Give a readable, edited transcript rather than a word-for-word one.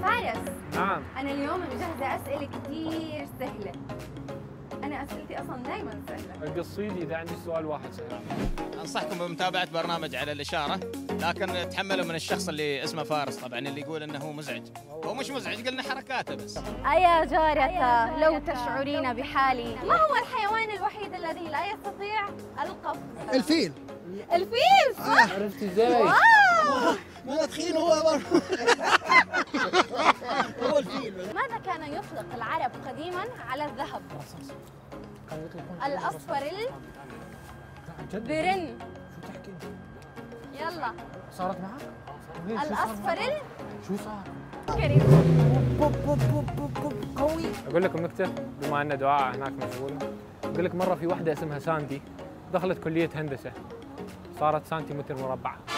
فارس. نعم. أنا اليوم مجهزة أسئلة كثير سهلة. أنا أسئلتي أصلاً دائماً سهلة. القصيدي إذا عندي سؤال واحد سهل. أنصحكم بمتابعة برنامج على الإشارة، لكن تحملوا من الشخص اللي اسمه فارس طبعاً اللي يقول إنه مزعج. هو مش مزعج، قلنا حركاته بس. أيا جارة لو تشعرين بحالي، ما هو الحيوان الوحيد الذي لا يستطيع القفز؟ الفيل. الفيل صح. عرفتي ازاي؟ ما تخين هو برضه. هو الفيل. ماذا كان يطلق العرب قديماً على الذهب؟ الأصفر برن. شو تحكي؟ يلا. صارت معك؟ الأصفر شو صار؟ كريم. قوي. اقول لكم نكته بما ان دعاء هناك مشغوله. اقول لك مره في واحده اسمها ساندي دخلت كليه هندسه، صارت سنتيمتر مربع.